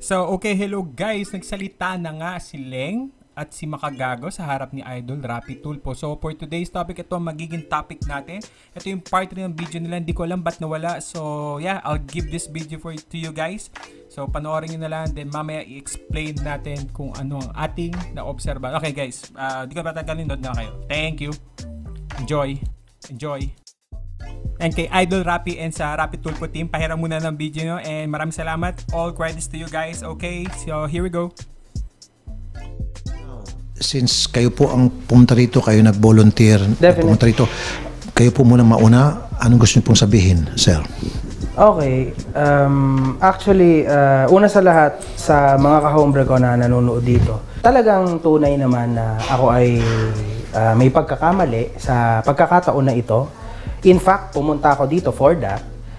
So, okay, hello guys. Nagsalita na nga si Leng at si Makagago sa harap ni Idol Rapi Tulfo. So, for today's topic, ito ang magiging topic natin. Ito yung part 3 ng video nila. Hindi ko alam ba't nawala. So, yeah, I'll give this video to you guys. So, panoorin nyo na lang. Then, mamaya i-explain natin kung ano ang ating na-obserba. Okay guys, di ko patagalin. Doon na kayo. Thank you. Enjoy. Enjoy. And kay Idol Rapi and sa Rapi Tulfo team, pahiram muna ng video nyo and maraming salamat. All credits to you guys. Okay, so here we go. Since kayo po ang pumunta rito, kayo nag-volunteer, pumunta rito, kayo po muna mauna. Anong gusto niyo pong sabihin, sir? Okay. Actually, una sa lahat, sa mga ka-hombre ko na nanonood dito, talagang tunay naman na ako ay may pagkakamali sa pagkakataon na ito. In fact, pumunta ako dito for that.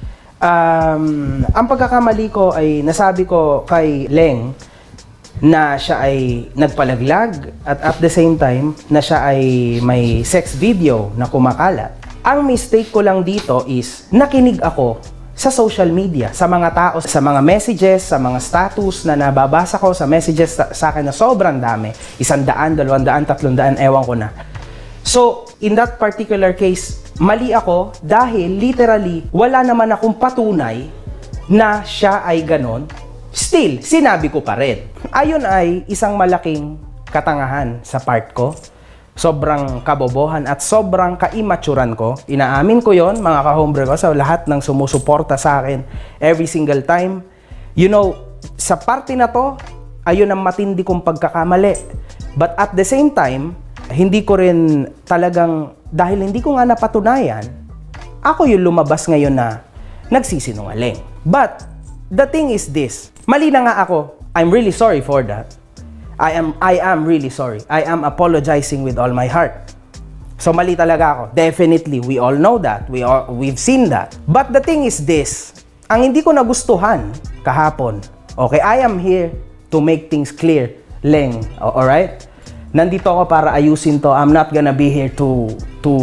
Ang pagkakamali ko ay nasabi ko kay Leng na siya ay nagpalaglag at the same time na siya ay may sex video na kumakalat. Ang mistake ko lang dito is nakinig ako sa social media, sa mga tao, sa mga messages, sa mga status na nababasa ko, sa messages sa akin na sobrang dami. 100, 200, 300, ewan ko na. So, in that particular case, mali ako dahil literally wala naman akong patunay na siya ay ganon. Still, sinabi ko pa rin. Ayon ay isang malaking katangahan sa part ko. Sobrang kabobohan at sobrang kaimaturan ko. Inaamin ko yon mga ka-hombre ko, sa lahat ng sumusuporta sa akin every single time. You know, sa parte na to, ayun ang matindi kong pagkakamali. But at the same time, hindi ko rin talagang, dahil hindi ko nga napatunayan, ako yung lumabas ngayon na nagsisinungaling. But, the thing is this, mali na nga ako. I'm really sorry for that. I am really sorry. I am apologizing with all my heart. So, mali talaga ako. Definitely, we all know that. We've seen that. But the thing is this, ang hindi ko nagustuhan kahapon, okay, I am here to make things clear, Leng, alright? Nandito ako para ayusin to. I'm not gonna be here to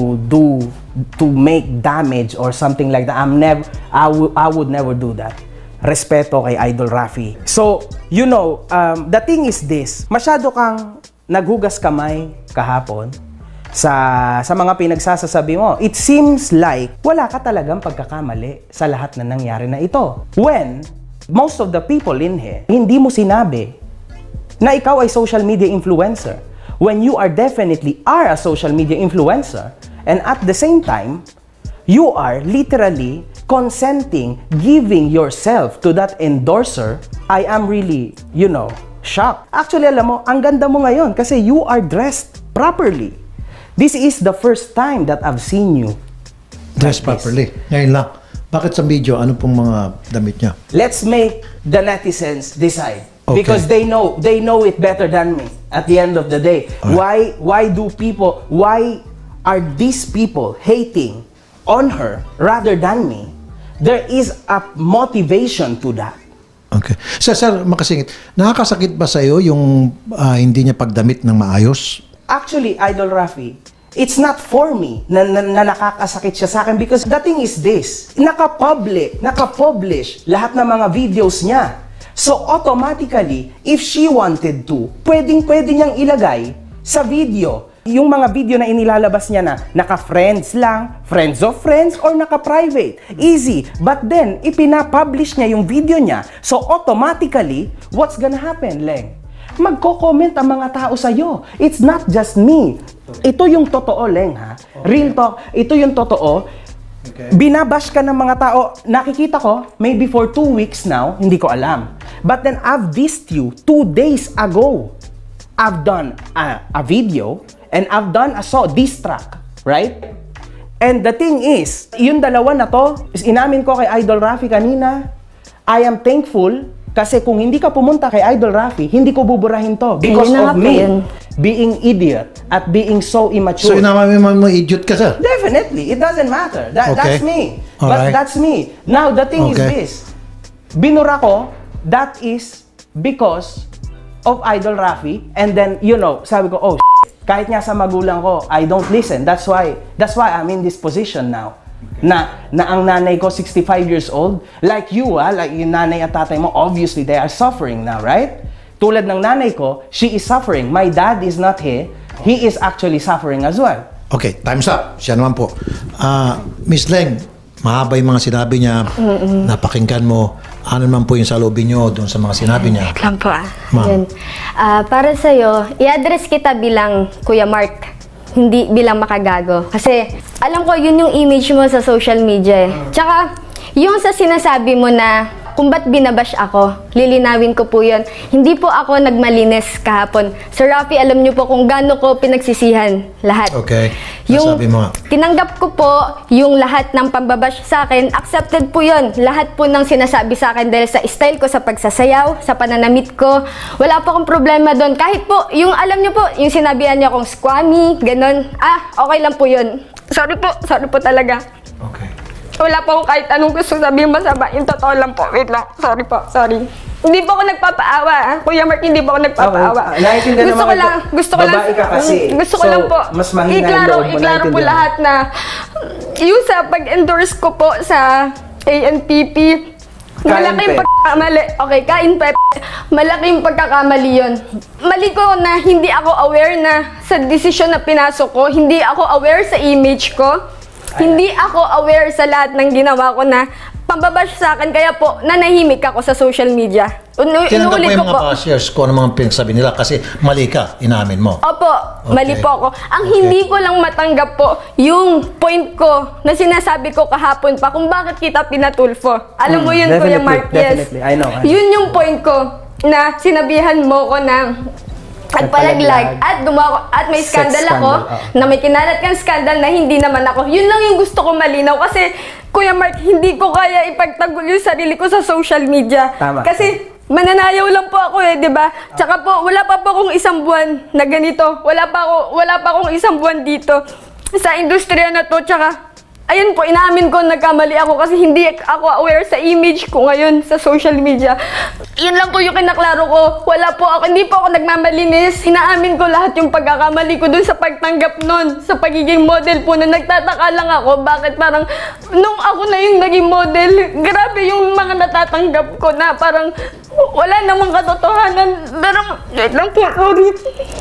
make damage or something like that. I would never do that. Respeto kay Idol Rafi. So, you know, the thing is this. Masyado kang naghugas kamay kahapon sa mga pinagsasasabi mo. It seems like wala ka talagang pagkakamali sa lahat na nangyari na ito. When most of the people in here, hindi mo sinabi na ikaw ay social media influencer. When you are definitely a social media influencer, and at the same time, you are literally consenting, giving yourself to that endorser, I am really, you know, shocked. Actually, alam mo, ang ganda mo ngayon kasi you are dressed properly. This is the first time that I've seen you Dressed properly. Ngayon lang. Bakit sa video? Ano pong mga damit niya? Let's make the netizens decide. Okay. Because they know it better than me at the end of the day. Right. Why are these people hating on her rather than me? There is a motivation to that. Okay. Sir, makasingit. Nakakasakit ba sa iyo yung hindi niya pagdamit ng maayos? Actually, Idol Rafi, it's not for me na nakakasakit siya sa akin because the thing is this, nakapublish lahat ng mga videos niya. So automatically, if she wanted to, pwede niyang ilagay sa video yung mga video na inilalabas niya na naka-friends lang, friends of friends, or naka-private. Easy. But then, ipinapublish niya yung video niya. So automatically, what's gonna happen, Leng? Magko-comment ang mga tao sa'yo. It's not just me. Ito yung totoo, Leng, ha? Real talk. Ito yung totoo. Okay. Binabash ka ng mga tao. Nakikita ko, maybe for 2 weeks now, hindi ko alam. But then I've dissed you 2 days ago. I've done a video and I've done a diss track, right? And the thing is, yung dalawa na to, is inamin ko kay Idol Rafi kanina, I am thankful kasi kung hindi ka pumunta kay Idol Rafi, hindi ko buburahin to because of me being idiot at being so immature. So, inamin mo idiot ka, sir? Definitely. It doesn't matter. That's me. Alright. But that's me. Now, the thing is this. Binura ko, that is because of Idol Rafi. And then, you know, sabi ko, oh, kahit nga sa magulang ko, I don't listen. That's why I'm in this position now. Na ang nanay ko 65 years old, like you, like yung nanay at tatay mo, obviously they are suffering now, right? Tulad ng nanay ko, she is suffering. My dad is not here. He is actually suffering as well. Okay, time's up. Siya naman po. Miss Leng, mahaba yung mga sinabi niya. Napakinggan mo. Ano naman po yung salubin niyo doon sa mga sinabi niya? Wait lang po Ma'am. Yun. Para sa'yo, i-address kita bilang Kuya Mark, hindi bilang makagago. Kasi alam ko yun yung image mo sa social media eh. Tsaka yung sa sinasabi mo na kung ba't binabash ako, lilinawin ko po yun. Hindi po ako nagmalinis kahapon. Sir Rafi, alam niyo po kung gaano ko pinagsisihan lahat. Okay. Yung Sabi mo nga. tinanggap ko po yung lahat ng pambabash sa akin, accepted po yun. Lahat po ng sinasabi sa akin dahil sa style ko, sa pagsasayaw, sa pananamit ko. Wala po akong problema doon. Kahit po, yung alam niyo po, yung sinabihan niyo akong squammy, ganun. Okay lang po yun. Sorry po talaga. Okay. Wala po akong kahit anong gusto sabihin masama. Yung totoo lang po. Wait lang. Sorry po. Sorry. Hindi po ako nagpapaawa. Kuya Mark, hindi po ako nagpapaawa. Okay. Gusto ko lang Babae ka kasi. Gusto ko So, lang po. mas mahina yung loob mo, Iklaro po naiintindihan. lahat na yung sa pag-endorse ko po sa ANPP, malaking pagkakamali. Okay, kain Pepe. Malaking pagkakamali yun. Mali ko na hindi ako aware na sa desisyon na pinasok ko. Hindi ako aware sa image ko. Hindi ako aware sa lahat ng ginawa ko na pambabash sa akin. Kaya po, nanahimik ako sa social media. Tinanggap mo Inuulit yung ko mga po. cashiers ko ano mga pinagsabi nila kasi mali ka, inamin mo. Opo, mali Okay. po ako. Ang hindi ko lang matanggap po, yung point ko na sinasabi ko kahapon pa kung bakit kita pinatulfo. Alam mo yun, Kuya Definitely, Mark, yes. definitely. I know. Yun yung point ko na sinabihan mo ko na nagpalaglag at may Sex scandal ako, scandal, na may kinalat kang scandal na hindi naman ako. Yun lang yung gusto ko malinaw kasi, Kuya Mark, hindi ko kaya ipagtanggol yung sarili ko sa social media. Tama. Kasi mananayaw lang po ako eh, 'di ba? Tsaka po wala pa po akong isang buwan na ganito. Wala pa akong isang buwan dito sa industriya na to. Tsaka ayun po, inaamin ko nagkamali ako kasi hindi ako aware sa image ko ngayon sa social media. Yun lang po yung kinaklaro ko. Hindi po ako nagmamalinis. Inaamin ko lahat yung pagkakamali ko dun sa pagtanggap nun, sa pagiging model po na nagtataka lang ako bakit parang nung ako na yung naging model, grabe yung mga natatanggap ko na parang wala namang katotohanan. Pero, wait lang po, sorry.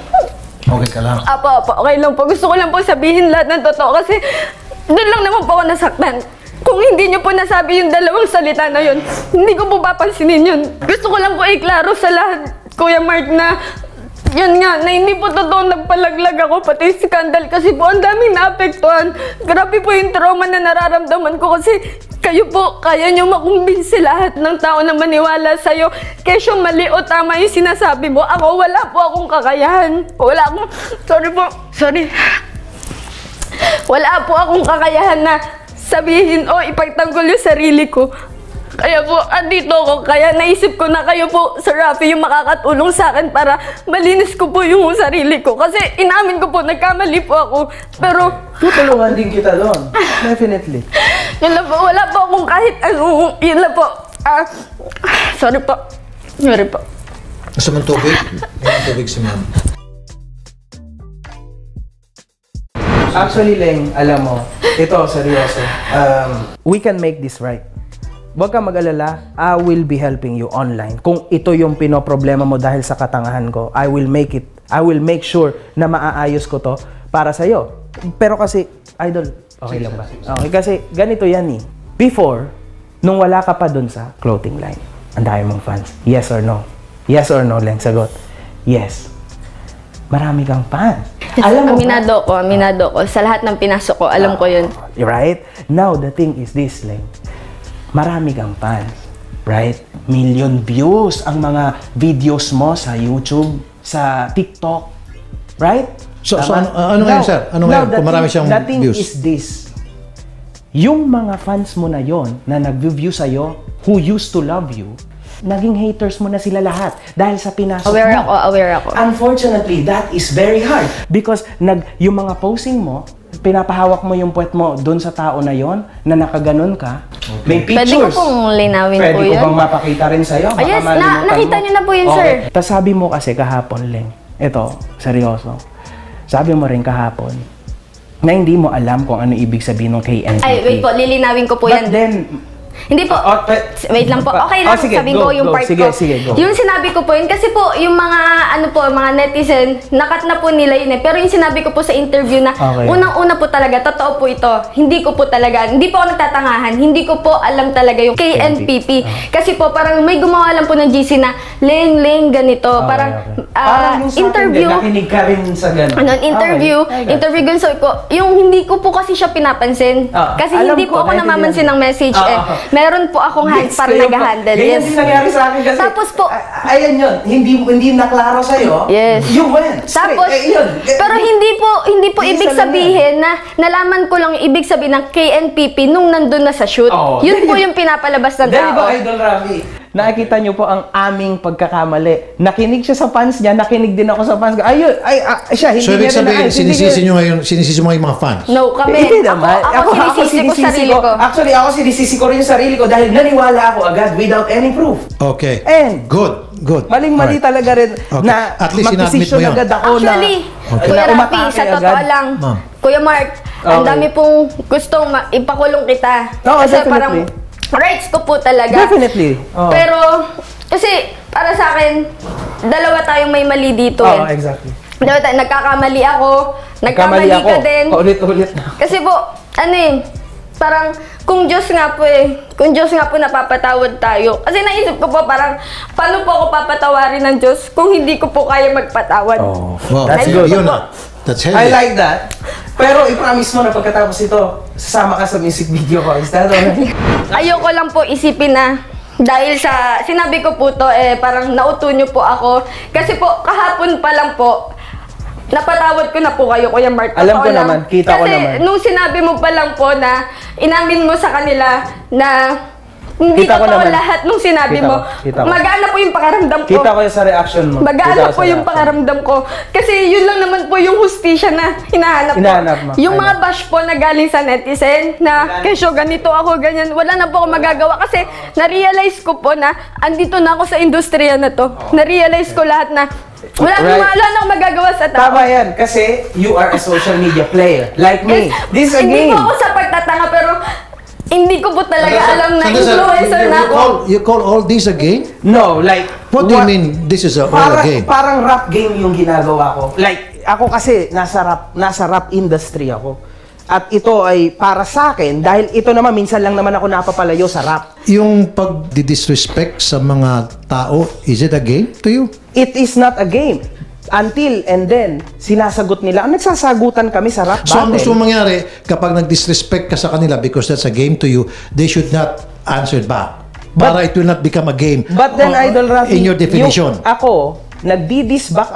Okay ka lang. Apo, okay lang po. Gusto ko lang po sabihin lahat ng totoo kasi doon lang naman po ako nasaktan. Kung hindi niyo po nasabi yung dalawang salita na yun, hindi ko po papansinin yun. Gusto ko lang po iklaro sa lahat, Kuya Mark, na yan nga, na hindi po totoo nagpalaglag ako, pati scandal kasi po ang daming naapektuhan. Grabe po yung trauma na nararamdaman ko kasi kayo po, kaya nyo makumbinsi lahat ng tao na maniwala sa'yo. Kesyo mali o tama yung sinasabi mo, ako wala po akong kakayahan. Wala po akong kakayahan na sabihin o ipagtanggol yung sarili ko. Kaya po, andito ako. Kaya naisip ko na kayo po, Sir Rafi, yung makakatulong sa akin para malinis ko po yung sarili ko. Kasi inamin ko po, nagkamali po ako. Pero, Tutulungan din kita doon. Definitely. yun lang po, wala po akong kahit ano. Yun lang po. Sorry po. Gusto mong tubig? May tubig si ma'am. Actually, Leng, alam mo, ito, seryoso. We can make this right. Huwag kang mag-alala, I will be helping you online. Kung ito yung pinoproblema mo dahil sa katangahan ko, I will make sure na maaayos ko to para sa'yo. Pero kasi, Idol, okay lang ba? Okay, kasi ganito yan eh. Before, nung wala ka pa dun sa clothing line, ang dami mong fans. Yes or no? Yes or no, Leng? Sagot. Yes. Marami kang fans. Alam mo ba? Aminado ko. Sa lahat ng pinasok ko, alam ko yun. Right? Now, the thing is this, Leng. Marami kang fans. Right? Million views ang mga videos mo sa YouTube, sa TikTok. Right? So Tama? ano ngayon, sir? Ano ngayon kung marami siyang the thing views? is this. Yung mga fans mo na yon na nag-view sa'yo, who used to love you, naging haters mo na sila lahat dahil sa pinasok mo. Aware ako. Unfortunately, that is very hard because yung mga posing mo, pinapahawak mo yung puwet mo doon sa tao na yon na nakaganon ka. May Pwede ko pictures. pong linawin po Pwede yun. ko bang mapakita rin sa'yo? Baka Yes, malimutan nakita mo. niyo na po yun, sir. Tapos sabi mo kasi kahapon, Leng, ito, seryoso. Sabi mo rin kahapon, na hindi mo alam kung ano ibig sabihin ng KNPP. Ay, wait po, lilinawin ko po But yan. then, Hindi po. Wait lang po. Okay lang, sige, sabihin go, ko yung go. part Sige, ko. sige, go. Yung sinabi ko po yun, kasi po, yung mga, mga netizen, nakat na po nila yun eh. Pero yung sinabi ko po sa interview na, Okay. unang-una po talaga, totoo po ito. Hindi ko po talaga, hindi po ako nagtatangahan, hindi ko po alam talaga yung KNPP. Kasi po, parang may gumawa lang po ng GC na, Leng, ganito. Parang, parang yung sa interview. akin, nakinig ka rin sa ganun. Interview ko ko, yung hindi ko po kasi siya pinapansin. Kasi Alam hindi po ko, ako namamansin ng message meron po akong para nag-handle. Ganyan din nangyari sa akin kasi. Tapos po, ayan yun, hindi naklaro sa'yo. Yes. You went. Straight. Tapos, pero hindi po Hindi ibig sa sabihin na nalaman ko lang yung ibig sabihin ng KNPP nung nandun na sa shoot. Oo. Yun po yung pinapalabas ng Dahil tao. ba, Idol Rafi, nakikita niyo po ang aming pagkakamali. Nakinig siya sa fans niya, nakinig din ako sa fans ko. Siya, hindi So, ibig niya sabihin, sinisisi mo ngayon mga fans? No, kami. Hindi naman. Ako sinisisi ko sarili ko. Actually, ako sinisisi ko rin yung sarili ko dahil naniwala ako agad without any proof. Okay. And, Good. maling-mali Alright. talaga rin Okay. na At least sinadmit mag-desisyon mo yun. agad ako Actually, na Kuya Rafi, umatake sa totoo agad. lang, Ma'am. Kuya Mark, ang Okay. dami pong gustong ipakulong kita. Oo, Kasi definitely. parang rights ko po talaga. Definitely. Oo. Pero, kasi para sa akin, dalawa tayong may mali dito Oo, eh. exactly. Dalawa tayo, nagkakamali ako, nagkamali ka din. Ulit-ulit na. Kasi po, parang kung Diyos nga po napapatawad tayo. Kasi naisip ko po parang, paano po ako papatawarin ng Diyos kung hindi ko po kaya magpatawad? Oh, Wow, that's Naisip good. ko Yun po. na. That's I heavy. like that. Pero i-promise mo na pagkatapos ito, sasama ka sa music video ko. Is that alright? Ayoko lang po isipin na dahil sa sinabi ko po to parang nauto niyo po ako kasi po kahapon pa lang po napatawad ko na po kayo, Kuya Mark. Alam ko Totoo lang. naman, kita ko kasi naman. nung sinabi mo pa lang po na inamin mo sa kanila na hindi Kita ko totoo naman. lahat nung sinabi Kita mo. ko, kita ko. Magaan na po yung pakaramdam ko. Kita ko yung sa reaction mo. Magaan Kita na ko po sa yung reaction. pakaramdam ko. Kasi yun lang naman po yung hustisya na hinahanap ko. Hinahanap mo. Yung mga bash po na galing sa netizen na kesyo ganito ako, ganyan. Wala na po ako magagawa kasi na-realize ko po na andito na ako sa industriya na to. Na-realize ko lahat na wala Right. na akong magagawa sa tao. Tama yan, kasi you are a social media player. Like me. This is a Hindi game. po ako sa pagtatanga pero hindi ko po talaga alam na influencer na ako. You call all this a game? No, like... What do you mean this is all a game? Parang rap game yung ginagawa ko. Like, ako kasi nasa rap industry ako. At ito ay para sa akin, dahil ito naman, minsan lang naman ako napapalayo sa rap. Yung pag-disrespect sa mga tao, is it a game to you? It is not a game. Until and then, sinasagot nila. Nagsasagutan kami sa rap So, ang battle. gusto mong mangyari, kapag nag-disrespect ka sa kanila because that's a game to you, they should not answer back. Para it will not become a game. But then, Idol Rafi, in your definition. Nagdi-disback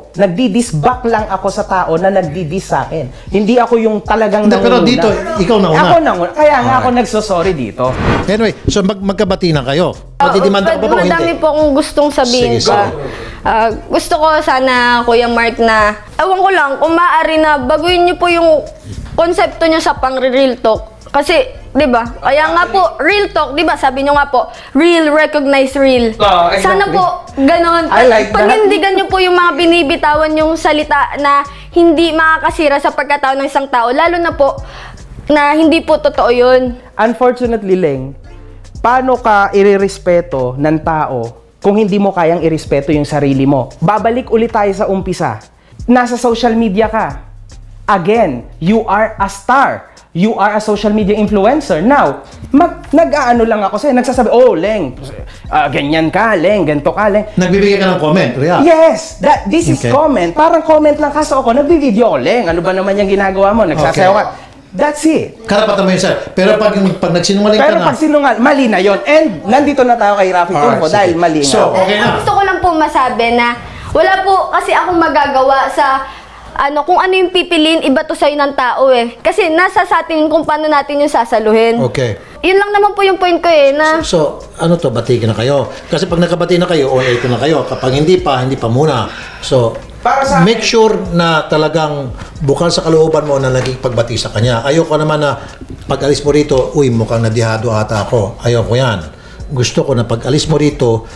lang ako sa tao na nagdi-dis sa akin. Hindi ako yung talagang Hindi, pero nangunguna. dito, ikaw nauna. Ako nanguna. Kaya nga ako Alright. nagsosorry dito. Anyway, so magkabati na kayo. Matidimanda ka pa ba o Madami hindi? po akong gustong sabihin Sige, pa. sige. Gusto ko sana, Kuya Mark, na ewan ko lang, kung maaari na baguhin niyo po yung konsepto niyo sa pang-real talk. Kasi, di ba? Kaya nga po, real talk, di ba? Sabi niyo nga po, real, recognize real. Oh, exactly. Sana po, ganon. I like that. Panindigan niyo po yung mga binibitawan yung salita na hindi makakasira sa pagkatao ng isang tao. Lalo na po, na hindi po totoo yun. Unfortunately, Leng, paano ka irerespeto ng tao kung hindi mo kayang irespeto yung sarili mo? Babalik ulit tayo sa umpisa. Nasa social media ka. Again, you are a star. You are a social media influencer. Now, nag-aano lang ako sa'yo. Nagsasabi, oh, Leng, ganyan ka, Leng, ganito ka, Leng. Nagbibigay ka ng comment, react. Yes, this is Okay. comment. Parang comment lang kaso ako, nagbibideo ko, Leng. Ano ba naman yung ginagawa mo? Nagsasayaw ka. That's it. Karapatan mo yun, sir. Pero pag nagsinungaling ka Pero na, pag sinungal, mali na yon. And nandito na tayo kay Rafi Alright, Tulfo sige. dahil mali nga. So, okay na. Gusto ko lang po masabi na wala po kasi akong magagawa sa kung ano yung pipiliin, iba to sa'yo ng tao eh. Kasi nasa sa atin kung paano natin yung sasaluhin. Okay. Yun lang naman po yung point ko eh, na So, ano to, batikin na kayo. Kasi pag nakabati na kayo, on air ko na kayo. Kapag hindi pa muna. So, Para sa make sure na talagang bukal sa kalooban mo na naging pagbati sa kanya. Ayoko naman na pag alis mo rito, uy, mukhang nadihado ata ako. Ayoko yan. Gusto ko na pag alis mo rito,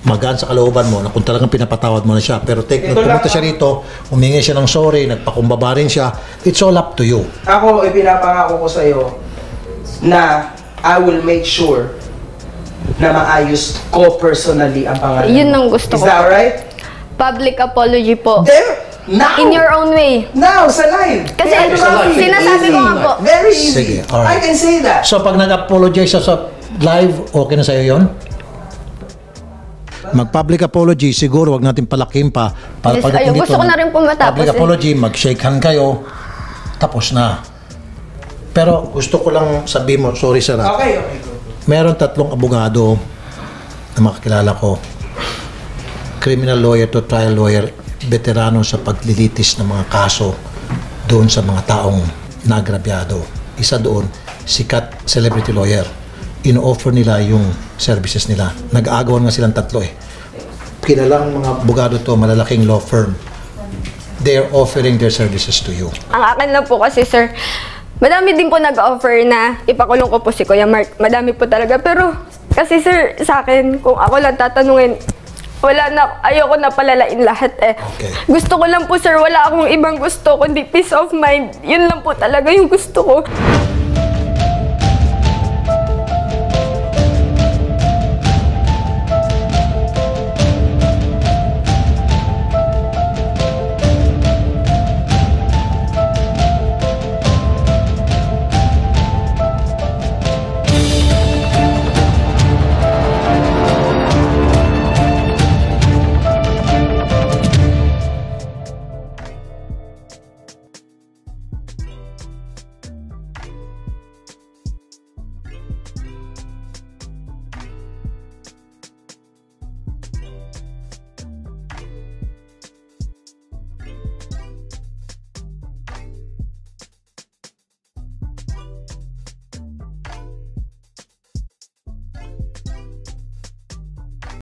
magaan sa kalooban mo na kung talagang pinapatawad mo na siya. Pero Ito pumunta lang, siya rito, humingi siya ng sorry, nagpakumbaba rin siya. It's all up to you. Ako, ipinapangako ko sa'yo na I will make sure na maayos ko personally ang pangalan. Yun ang gusto Is ko. that right? Public apology po. There! Now! In your own way. Now, sa live! Kasi Yeah, sinasabi ko nga po. Very easy. Sige, alright. I can say that. So pag nag-apologize siya sa live, okay na sa'yo yun? Mag-public apology, siguro wag natin palakim pa. Yes, ayun, gusto ko na rin po matapos Public eh. apology, mag-shake hand kayo, tapos na. Pero gusto ko lang sabihin mo, sorry sir, Okay, okay. meron 3 abogado na makakilala ko. Criminal lawyer to trial lawyer, veterano sa paglilitis ng mga kaso doon sa mga taong nagrabyado. Isa doon, sikat celebrity lawyer. In-offer nila yung services nila. Nag-aagawan nga silang 3 eh. Kilalang mga abogado to, malalaking law firm. They're offering their services to you. Ang akin lang po kasi, sir, madami din po nag-offer na ipakulong ko po si Kuya Mark. Madami po talaga. Pero kasi, sir, sa akin, kung ako lang tatanungin, wala na, ayoko na palalain lahat eh. Okay. Gusto ko lang po, sir, wala akong ibang gusto kundi peace of mind. Yun lang po talaga yung gusto ko.